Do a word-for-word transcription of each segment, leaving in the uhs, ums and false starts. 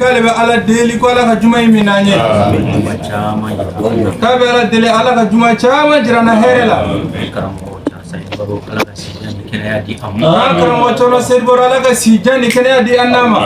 kale be ala deli ko ala ka juma minanye ka be ala deli ala ka juma chama jirana herela karam wacolo sed bor ala ka sijani kene di annama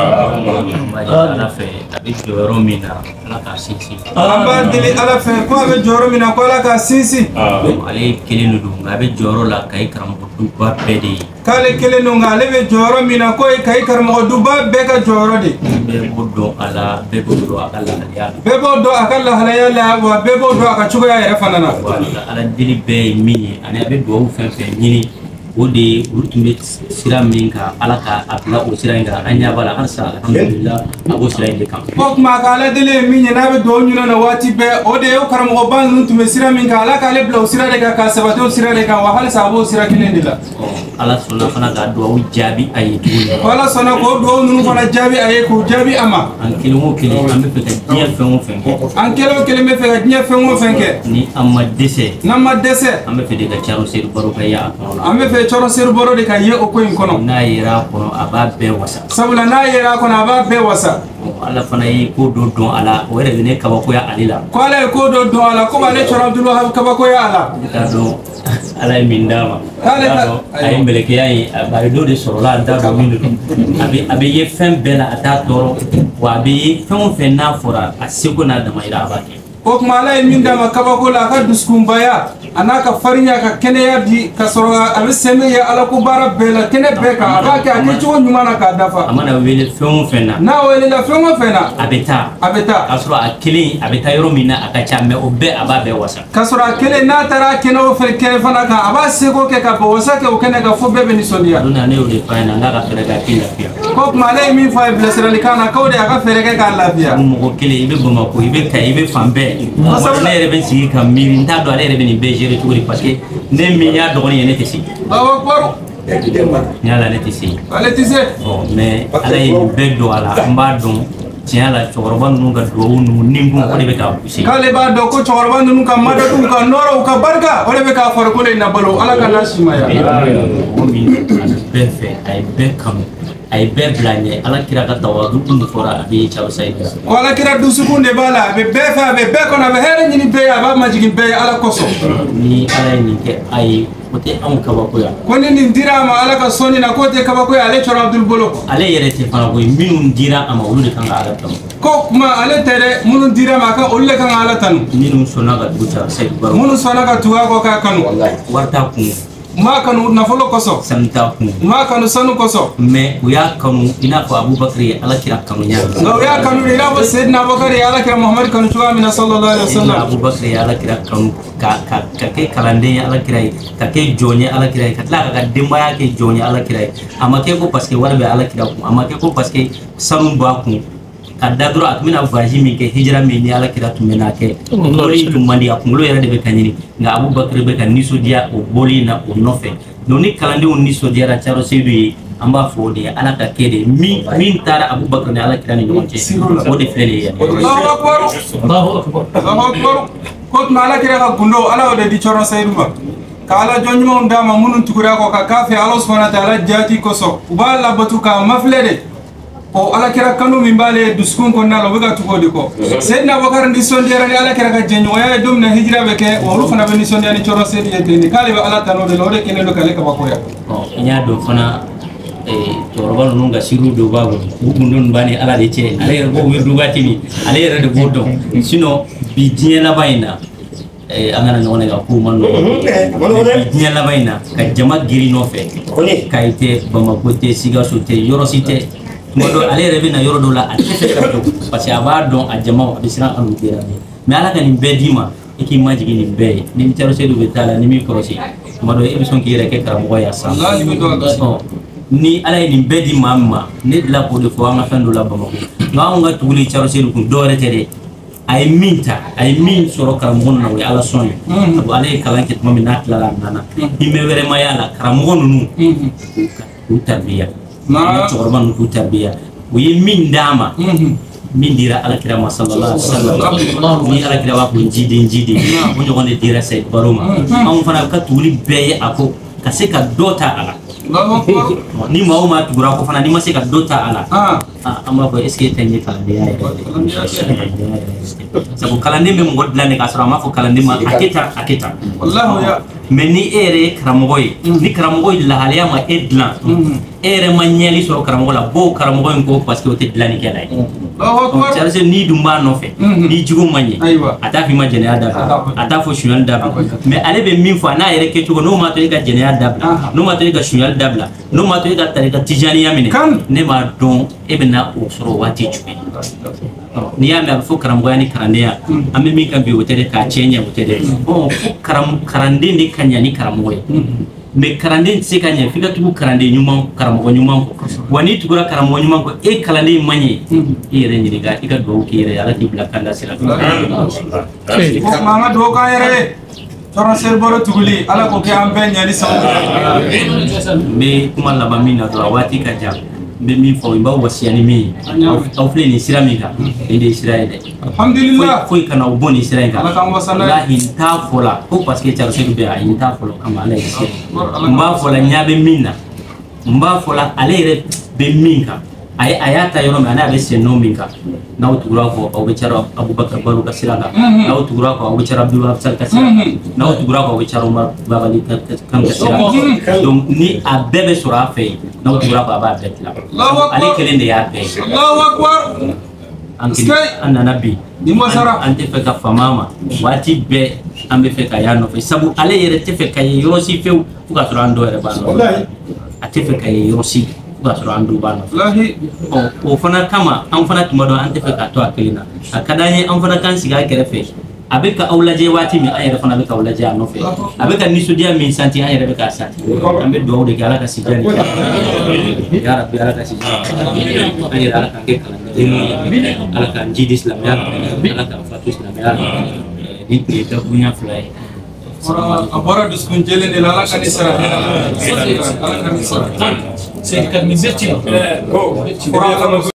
amba deli ala fe ko be joro mina ko ala ka sisi ale kelenu dum abe joro la kay karam du ba pedi kale kelenu ngale be joro mina ko kay karam du ba be ka joro di be boddo ala be boddo akalla ya be boddo akalla hala ya la wa be boddo aka chugo ya ya fanana ala deli be mini ane be do fen fen nyini odi ultimate sira minka alaka abla o sira inga anya bala ansa alhamdulillah abo sira inde kam bok ma kala dele minye na be do nyuna na wati be ode yo karam go ban ntu me sira minka alaka le bla o sira de ka ka sabato sira de ka wa hal sabo sira kinendila ala sona fana ga do jabi ay tuni wala sona ko do nunu fana jabi ay ko jabi ama an kilimo kili ambe fete dia fengo fenke an kelo kele me fe dia fengo fenke ni amma dese namma dese ambe fete ga charo seru baruka ya ambe fe choro seru boro de ka ye o ko in kono na yira kono aba be wasa sabula na yira kono aba be wasa ala fana yi ko do don ala o re ne kaba ko ya alila ko ala ko do don ala ko bale choro abdullah kaba ko ya ala ta do ala mindama ala ay mbeleke yayi ba do de soro la da do mindu abi abi ye fem bela ata toro wa abi fem fem na fora asiko na da mayra abake ko mala mindama kaba ko la ka duskum baya anaka farinya ka kene ya di ka soro abi seme ya ala ko bara bela kene be ka abake ake chuo nyuma na ka dafa amana wele fem fem na na wele la fem fem na abeta abeta asro akili abeta yoro mina akacha me obe ababe wasa kasoro akele na tara kene o fe kene fana ka abase ko ke ka bo wasa ke o kene ka fo bebe ni sonia duna ne o de fana ngaka fere ga kila pia ko mala mi fa blessera likana ka o de aka fere ke ka lafia mo kile ibe goma ko ibe ka ibe fambe ne rebe si ka mi nda do ale rebe ni bejere turi parce que ne mi ya do ni ne tesi bawo paro nyala ne tesi ale tise bon mais ala yi be do ala mba don tiala choroba nu ga do nu ningu ko de be ka busi kale ba do ko choroba nu ka mada dum ka noro ka barka o de be ka for ko le na balo ala ka nasima ya o mi be fe ay be kam ay be blanye ala kira ka tawadu dum fora abi chaw sayda ko ala kira du sukunde bala be be fa be be ko na be here ni be aba majigi be ala koso ni ala ni ke ay kote am kabako ya ko ni ndira ma ala ka soni na kote kabako ya ale choro abdul bolo ale yere te fana ko minun dira ama ulu de kan ala tam ko ma ale tere munun dira ma kan ulle kan ala tan minun sona ga ducha sayda baro munun sona ga tuwa ko ka kanu wallahi warta ku ma kanu na folo koso samta ku ma kanu sanu koso me uya kanu ina ko abubakar ala kira kanu nya no ya kanu ina ko sayyidina abubakar ala kira muhammad kanu tuwa mina sallallahu alaihi wasallam abubakar ala kira kanu ka ka ka ke kalande ala kira ka ke jonye ala kira ka la ka dimba ya ke jonye ala kira amma ke ko parce que warbe ala kira ku amma ke ko parce que sanu ba ku kadda dro akmina vaji mi ke hijra mi ni ala kira tumena ke ngoli tumandi akungulo yara de be kanini nga abubakar be kan niso dia o boli na o nofe noni kalande on niso dia ra charo sebi amba fodi ala ka kede mi min tara abubakar ne ala kira ni jonche o de fele ya Allahu akbar Allahu akbar Allahu akbar ko na ala kira ka gundo ala o de di choro sayiduma kala jonjuma undama munun tukura ko ka kafe ala subhanahu wa ta'ala jati koso ubala batuka maflede o ala kira kanu min bale duskun ko nalo bega to godi ko sayyidina abubakar ndi sondiyara ni ala kira ka jenyo ya dum na hijra be ke o rufana be ni sondiyani choro sedi yete ni kale be ala tano de lode kene do kale ka bakoya o nya do fana e torba no nga siru do bago bu non bani ala de che ale bo wir do batini ale re de bodo sino bi diena bayna e angana no ne ga ku man no diena bayna ka jama giri no fe kaite bama kote siga sote yorosite modo ale rebe na yoro dola atete ka do parce que aba don a jama bisira anu dira mais ala kan be dima eki majigi ni be ni tero sedu betala ni mi korosi modo e son ki reke ka mo ya sa ni ala ni be di mamma ne la ko de fo anga fendo la bama nga nga tuli tero sedu kun do rete de ay minta ay min soro ka mo na we ala son to ale kala ket mami na la nana ni me were mayala karamo nu ku tarbiya na chorban ku tarbiya wi min dama min dira ala kira sallallahu alaihi wasallam ni ala kira wa ku jidi jidi mo jogonde dira say baroma am fana ka tuli beye ako ka se ka dota ala Allahu akbar. Ni mau ma tugura ko fana ni ma se ka dota ala Ah. ah amma ko eske tanye kalande ya sabu kalande me mo godlane ka sura ma fo kalande ma aketa aketa Wallahu ya. meni ere karamogoy ni karamogoy la haliya ma edlan ere ma nyeli so karamogo la bo karamogoy ko parce que o te dlani kala Allahu akbar. charge ni dumba no fe ni jugo manye Aywa. ata fi ma jene ada ata fo shunal dabla mais ale be min fo na ere ke tugo no ma to ga jene dabla no ma to ga shunal dabla no ma to ga tare ga tijani yamine ne ma don e be na o soro wati chubi ni ya me fo karamogo ni karandeya ambe mi kan bi wotere ka chenya wotere bon karam karande ni kanya ni karamogo me karande se kanya fika tugu karande nyuma karamogo nyuma ko wani tugura karamogo nyuma ko e kalande manye e re ni ga ika do ki re ala ti blakanda sila Ko mama do ka yere. Coro ser boro tuguli ala ko ke ambe nyani sa. me kuma la bamina do wati ka jam be mi fo imba wasiani mi au fle ni sira mi ka inde israel Alhamdulillah. foi kana uboni israel ka Ala kan wasana. la hinta fola ko parce que charo se be a hinta fola kama ala isi mba fola nyabe minna mba fola alere be minka ay ayata yoro me ana be se no minka na utugura ko au be charo abubakar baru ka siraga na utugura ko au be charo abdullah sal ka siraga na utugura ko au be charo umar babali kan ka siraga donc ni abebe sura fe na utugura ko aba betla ale kelende ya be Allahu akbar. anki anna nabi Ni mo sara. ante fe ka famama wati be ambe fe ka yano fe sabu ale yere te fe ka yoro si fe fuka sura ando yere bano Wallahi. ate fe ka yoro si fuka sura ando bano Wallahi. o fana kama an fana tuma don ante fe ka to akilina akadanye an fana kan siga kerefe abeka aulaje wati mi ayere fana beka aulaje ano fe abeka nisudia min santi ayere beka santi ambe do de kala ka sijani ya rabbi ala ka sijani ayere ala kan ke kala ala kan jidi islam ya ala kan fatu islam ya di kita punya fly Abora duskun jelen ila ala kan isra. Ala kan isra. Saya kan mizeti. Oh.